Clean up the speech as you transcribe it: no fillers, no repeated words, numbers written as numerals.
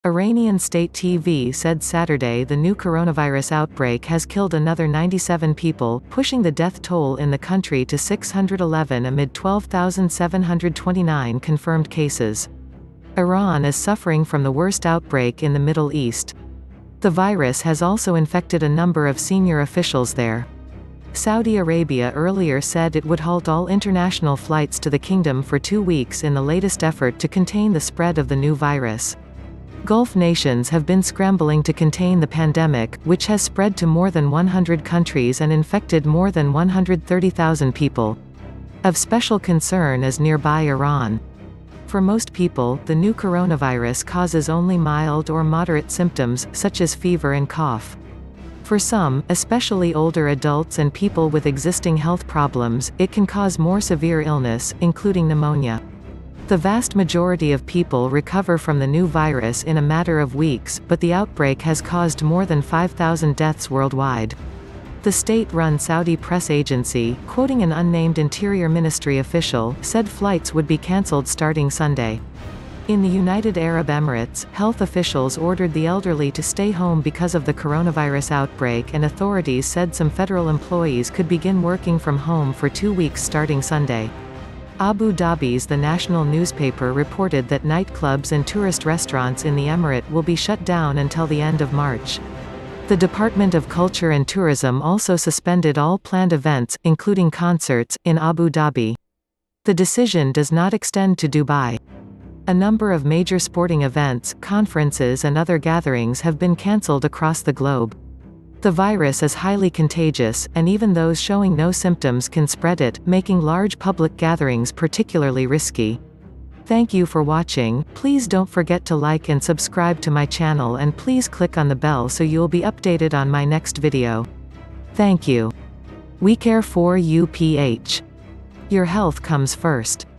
Iranian state TV said Saturday the new coronavirus outbreak has killed another 97 people, pushing the death toll in the country to 611 amid 12,729 confirmed cases. Iran is suffering from the worst outbreak in the Middle East. The virus has also infected a number of senior officials there. Saudi Arabia earlier said it would halt all international flights to the kingdom for 2 weeks in the latest effort to contain the spread of the new virus. Gulf nations have been scrambling to contain the pandemic, which has spread to more than 100 countries and infected more than 130,000 people. Of special concern is nearby Iran. For most people, the new coronavirus causes only mild or moderate symptoms, such as fever and cough. For some, especially older adults and people with existing health problems, it can cause more severe illness, including pneumonia. The vast majority of people recover from the new virus in a matter of weeks, but the outbreak has caused more than 5,000 deaths worldwide. The state-run Saudi press agency, quoting an unnamed Interior Ministry official, said flights would be cancelled starting Sunday. In the United Arab Emirates, health officials ordered the elderly to stay home because of the coronavirus outbreak, and authorities said some federal employees could begin working from home for 2 weeks starting Sunday. Abu Dhabi's The National newspaper reported that nightclubs and tourist restaurants in the emirate will be shut down until the end of March. The Department of Culture and Tourism also suspended all planned events, including concerts, in Abu Dhabi. The decision does not extend to Dubai. A number of major sporting events, conferences and other gatherings have been cancelled across the globe. The virus is highly contagious, and even those showing no symptoms can spread it, making large public gatherings particularly risky. Thank you for watching. Please don't forget to like and subscribe to my channel, and please click on the bell so you'll be updated on my next video. Thank you. We care for you. Your health comes first.